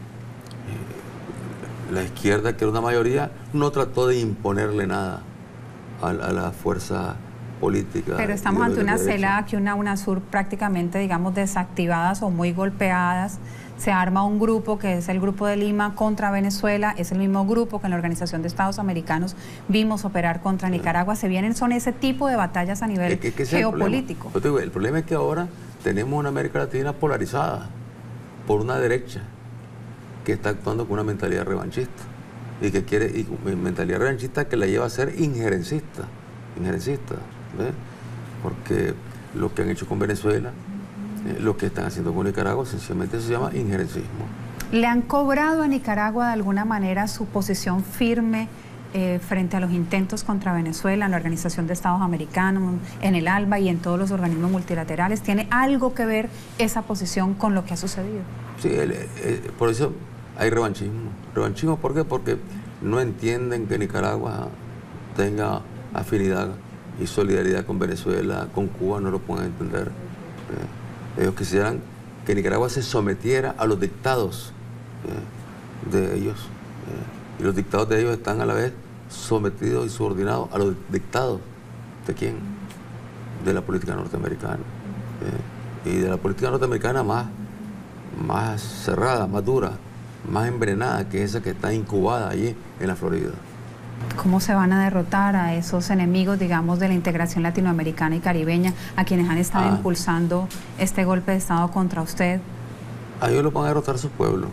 la izquierda, que era una mayoría, no trató de imponerle nada a la fuerza política. Pero estamos ante una CELAC y una UNASUR prácticamente, digamos, desactivadas o muy golpeadas. Se arma un grupo que es el Grupo de Lima contra Venezuela, es el mismo grupo que en la Organización de Estados Americanos vimos operar contra Nicaragua. Se vienen, son ese tipo de batallas a nivel geopolítico. El problema es que ahora tenemos una América Latina polarizada por una derecha que está actuando con una mentalidad revanchista y que quiere, y mentalidad revanchista que la lleva a ser injerencista, ¿ves? Porque lo que han hecho con Venezuela, lo que están haciendo con Nicaragua, sencillamente se llama injerencismo. ¿Le han cobrado a Nicaragua de alguna manera su posición firme frente a los intentos contra Venezuela en la Organización de Estados Americanos, en el ALBA y en todos los organismos multilaterales? ¿Tiene algo que ver esa posición con lo que ha sucedido? Sí, por eso hay revanchismo. ¿Revanchismo por qué? Porque no entienden que Nicaragua tenga afinidad y solidaridad con Venezuela, con Cuba, no lo pueden entender. Ellos quisieran que Nicaragua se sometiera a los dictados de ellos. Y los dictados de ellos están a la vez sometidos y subordinados a los dictados ¿de quién? De la política norteamericana. Y de la política norteamericana más cerrada, más dura, más envenenada que esa que está incubada allí en la Florida. ¿Cómo se van a derrotar a esos enemigos, digamos, de la integración latinoamericana y caribeña, a quienes han estado impulsando este golpe de Estado contra usted? A ellos los van a derrotar sus pueblos.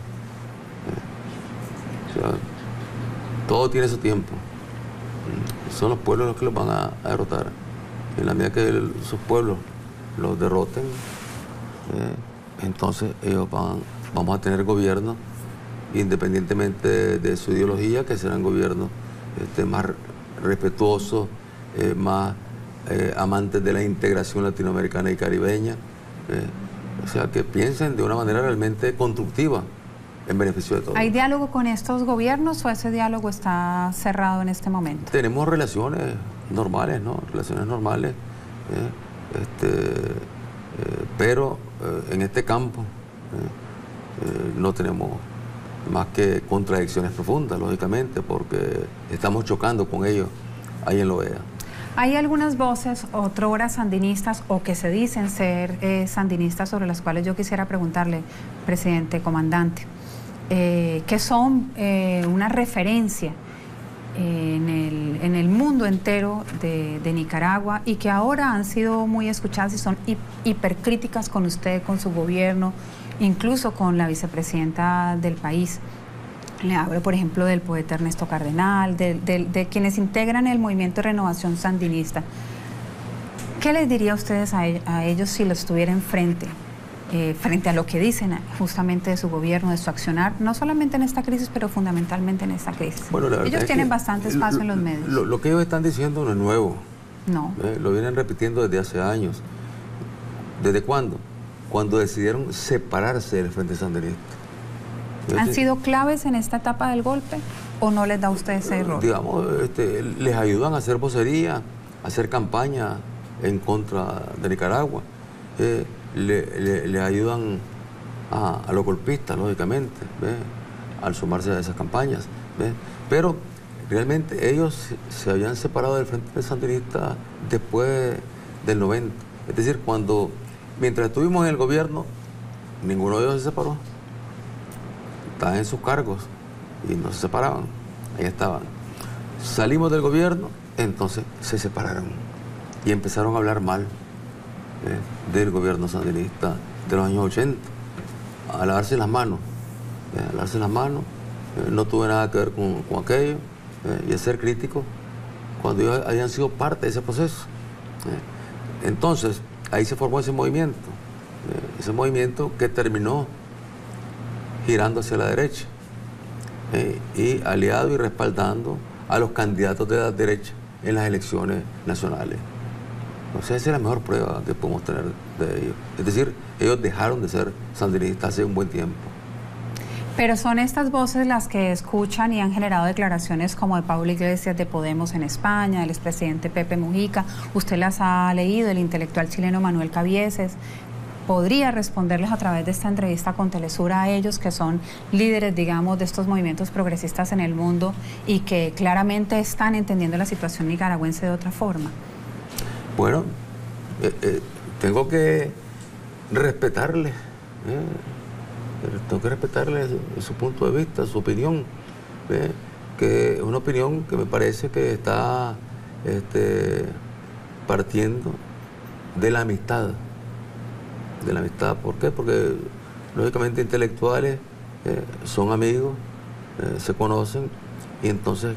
O sea, todo tiene su tiempo. Son los pueblos los que los van a derrotar. En la medida que sus pueblos los derroten, entonces ellos vamos a tener gobiernos, independientemente de su ideología, que serán gobiernos más respetuosos, más amantes de la integración latinoamericana y caribeña. O sea, que piensen de una manera realmente constructiva en beneficio de todos. ¿Hay diálogo con estos gobiernos o ese diálogo está cerrado en este momento? Tenemos relaciones normales, ¿no? Relaciones normales, pero en este campo no tenemos más que contradicciones profundas, lógicamente, porque estamos chocando con ellos ahí en la OEA. Hay algunas voces otrora sandinistas o que se dicen ser sandinistas, sobre las cuales yo quisiera preguntarle, presidente, comandante, que son una referencia en el mundo entero de Nicaragua y que ahora han sido muy escuchadas y son hipercríticas con usted, con su gobierno, incluso con la vicepresidenta del país. Le hablo, por ejemplo, del poeta Ernesto Cardenal, de quienes integran el movimiento de renovación sandinista. ¿Qué les diría a ustedes a ellos si los tuvieran frente a lo que dicen justamente de su gobierno, de su accionar, no solamente en esta crisis, pero fundamentalmente en esta crisis? Bueno, ellos tienen bastante espacio en los medios. Lo que ellos están diciendo no es nuevo. No. Lo vienen repitiendo desde hace años. ¿Desde cuándo? Cuando decidieron separarse del Frente Sandinista. ¿Han sido claves en esta etapa del golpe o no les da a usted ese error? Digamos, les ayudan a hacer vocería, a hacer campaña en contra de Nicaragua. Le ayudan a los golpistas, lógicamente, al sumarse a esas campañas. Pero realmente ellos se habían separado del Frente Sandinista después del 90. Es decir, mientras estuvimos en el gobierno, ninguno de ellos se separó. Estaban en sus cargos y no se separaban, ahí estaban. Salimos del gobierno, entonces se separaron y empezaron a hablar mal del gobierno sandinista de los años 80, a lavarse las manos. No tuve nada que ver con aquello, y a ser crítico cuando ellos habían sido parte de ese proceso. Entonces, ahí se formó ese movimiento que terminó girando hacia la derecha, y aliado y respaldando a los candidatos de la derecha en las elecciones nacionales. O sea, esa es la mejor prueba que podemos tener de ellos. Es decir, ellos dejaron de ser sandinistas hace un buen tiempo. Pero son estas voces las que escuchan y han generado declaraciones como de Pablo Iglesias de Podemos en España, el expresidente Pepe Mujica. Usted las ha leído, el intelectual chileno Manuel Cabieses. ¿Podría responderles a través de esta entrevista con Telesur a ellos, que son líderes, digamos, de estos movimientos progresistas en el mundo y que claramente están entendiendo la situación nicaragüense de otra forma? Bueno, tengo que respetarle. Tengo que respetarle su punto de vista, su opinión, que es una opinión que me parece que está partiendo de la amistad. ¿Por qué? Porque lógicamente intelectuales son amigos, se conocen, y entonces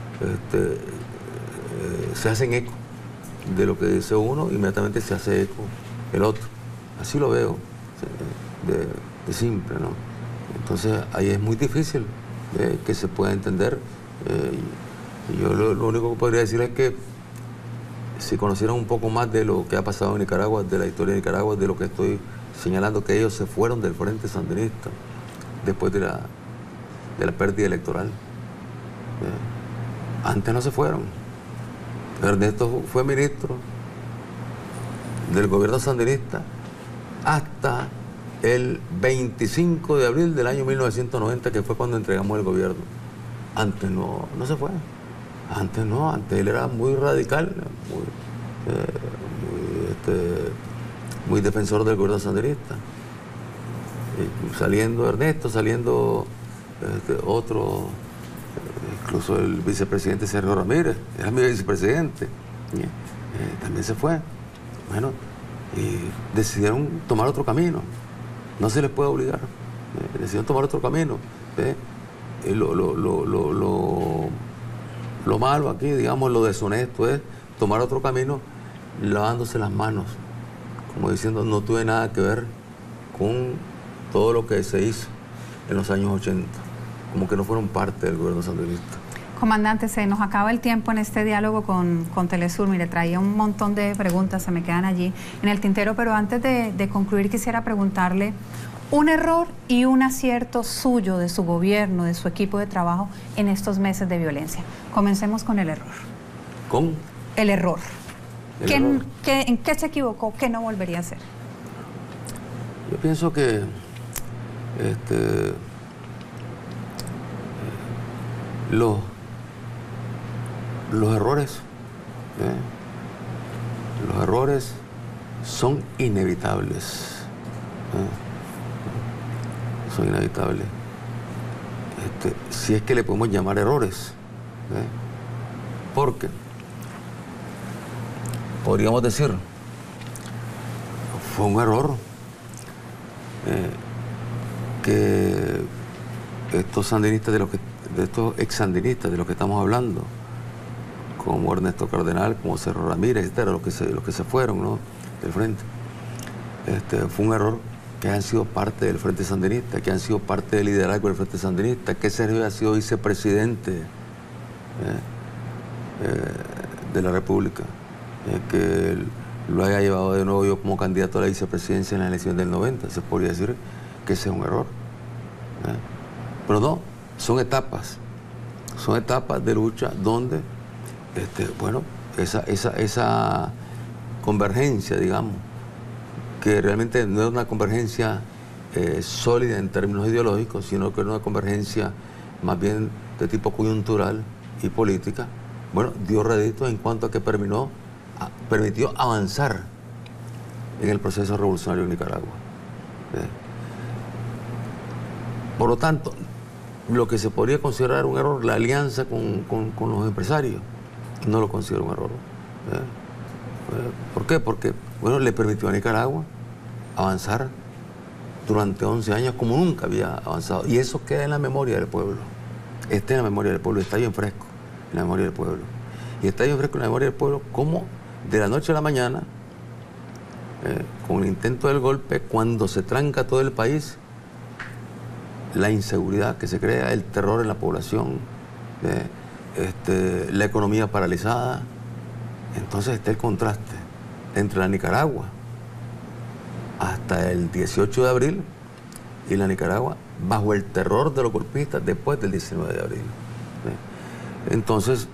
se hacen eco de lo que dice uno, inmediatamente se hace eco el otro. Así lo veo, de simple, ¿no? Entonces ahí es muy difícil que se pueda entender. Yo lo único que podría decir es que si conocieran un poco más de lo que ha pasado en Nicaragua, de la historia de Nicaragua, de lo que estoy señalando, que ellos se fueron del Frente Sandinista después de la pérdida electoral. Antes no se fueron. Ernesto fue ministro del gobierno sandinista hasta el 25 de abril del año 1990, que fue cuando entregamos el gobierno. Antes no se fue. Antes él era muy radical, muy defensor del gobierno sandinista. Saliendo Ernesto, saliendo otro, incluso el vicepresidente Sergio Ramírez, era mi vicepresidente, también se fue. Bueno, y decidieron tomar otro camino. No se les puede obligar. Decidieron tomar otro camino. Lo malo aquí, digamos, lo deshonesto es tomar otro camino lavándose las manos, como diciendo, no tuve nada que ver con todo lo que se hizo en los años 80, como que no fueron parte del gobierno sandinista. Comandante, se nos acaba el tiempo en este diálogo con Telesur. Mire, traía un montón de preguntas, se me quedan allí en el tintero, pero antes de concluir quisiera preguntarle un error y un acierto suyo, de su gobierno, de su equipo de trabajo en estos meses de violencia. Comencemos con el error. ¿Con? El error. ¿En qué se equivocó? ¿Qué no volvería a hacer? Yo pienso que los errores son inevitables. Son inevitables. Si es que le podemos llamar errores. Porque podríamos decir, fue un error que estos sandinistas, de estos ex sandinistas de los que estamos hablando, como Ernesto Cardenal, como Sergio Ramírez, etcétera, los que se fueron, ¿no?, del frente. Fue un error que han sido parte del Frente Sandinista, que han sido parte del liderazgo del Frente Sandinista, que Sergio haya sido vicepresidente de la República, que lo haya llevado de nuevo yo como candidato a la vicepresidencia en la elección del 90. Se podría decir que ese es un error. Pero no, son etapas de lucha donde, esa convergencia, digamos, que realmente no es una convergencia sólida en términos ideológicos, sino que es una convergencia más bien de tipo coyuntural, y política, bueno, dio réditos en cuanto a que permitió avanzar en el proceso revolucionario en Nicaragua. Por lo tanto, lo que se podría considerar un error, la alianza con los empresarios, no lo considero un error. ¿Por qué? Porque, bueno, le permitió a Nicaragua avanzar durante 11 años como nunca había avanzado. Y eso queda en la memoria del pueblo. Está en la memoria del pueblo, está bien fresco en la memoria del pueblo. Y está bien fresco en la memoria del pueblo como de la noche a la mañana, con el intento del golpe, cuando se tranca todo el país, la inseguridad que se crea, el terror en la población, la economía paralizada. Entonces está el contraste entre la Nicaragua hasta el 18 de abril y la Nicaragua bajo el terror de los golpistas después del 19 de abril. Entonces,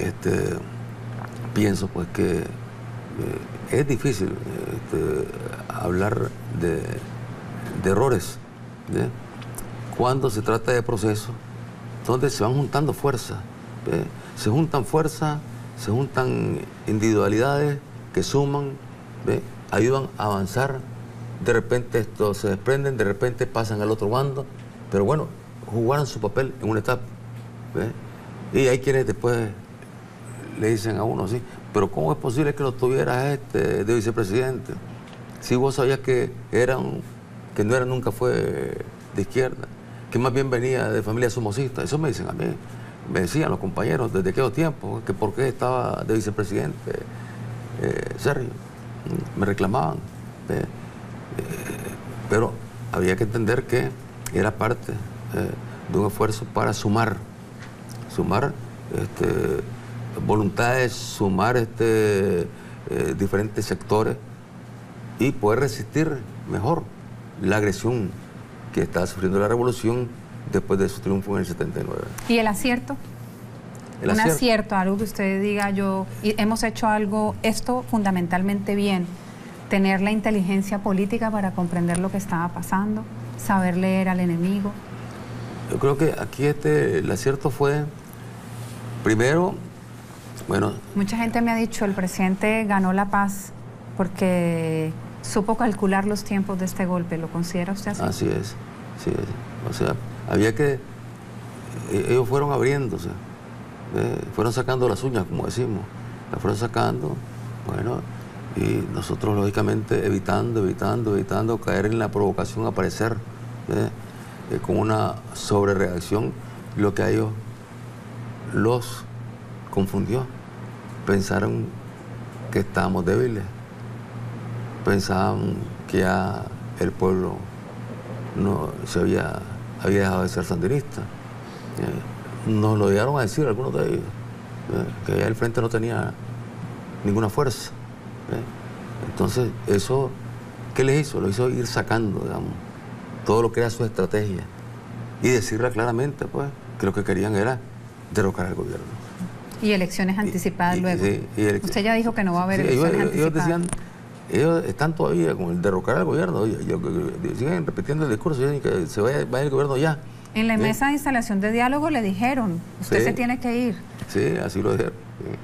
pienso pues que es difícil hablar de errores cuando se trata de procesos donde se van juntando fuerzas. Se juntan fuerzas, se juntan individualidades que suman, ayudan a avanzar. De repente estos se desprenden, de repente pasan al otro bando, pero bueno, jugaron su papel en una etapa. Y hay quienes después le dicen a uno, sí, pero ¿cómo es posible que lo tuvieras de vicepresidente? Si vos sabías que no era, nunca fue de izquierda, que más bien venía de familia somocista. Eso me dicen a mí, me decían los compañeros desde aquellos tiempos, que por qué estaba de vicepresidente Sergio. Me reclamaban. Pero había que entender que era parte de un esfuerzo para sumar voluntades, sumar diferentes sectores y poder resistir mejor la agresión que estaba sufriendo la revolución después de su triunfo en el 79. ¿Y el acierto? Un acierto, algo que usted diga, hemos hecho algo, esto fundamentalmente bien, tener la inteligencia política para comprender lo que estaba pasando, saber leer al enemigo. Yo creo que aquí el acierto fue, primero, bueno... Mucha gente me ha dicho, el presidente ganó la paz porque supo calcular los tiempos de este golpe. ¿Lo considera usted así? Así es, sí es. O sea, había que... Ellos fueron abriéndose, fueron sacando las uñas, como decimos. Las fueron sacando, bueno, y nosotros lógicamente evitando caer en la provocación, aparecer con una sobrereacción, lo que a ellos los confundió. Pensaron que estábamos débiles, pensaban que ya el pueblo no se había dejado de ser sandinista. Nos lo llegaron a decir algunos de ellos, que ya el frente no tenía ninguna fuerza. Entonces, eso, ¿qué les hizo? Lo hizo ir sacando, digamos, todo lo que era su estrategia y decirle claramente, pues, que lo que querían era derrocar al gobierno. Y elecciones anticipadas luego. Sí, usted ya dijo que no va a haber elecciones anticipadas. Ellos decían, ellos están todavía con el derrocar al gobierno, siguen repitiendo el discurso, dicen que se vaya el gobierno ya. En la mesa de instalación de diálogo le dijeron, usted se tiene que ir. Sí, así lo dijeron.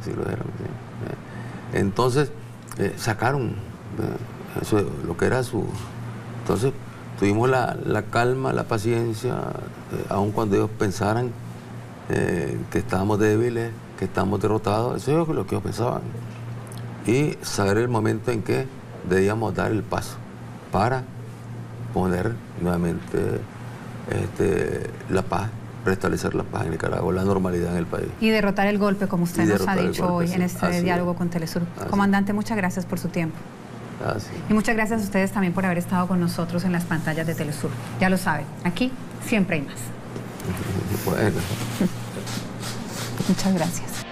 Entonces, sacaron eso, lo que era su... Entonces, tuvimos la calma, la paciencia, aun cuando ellos pensaran que estábamos débiles, que estábamos derrotados. Eso es lo que ellos pensaban. Y saber el momento en que debíamos dar el paso para poner nuevamente la paz, restablecer la paz en Nicaragua, la normalidad en el país. Y derrotar el golpe, como usted nos ha dicho hoy en este diálogo con Telesur. Comandante, muchas gracias por su tiempo. Y muchas gracias a ustedes también por haber estado con nosotros en las pantallas de Telesur. Ya lo saben, aquí siempre hay más. Bueno. Muchas gracias.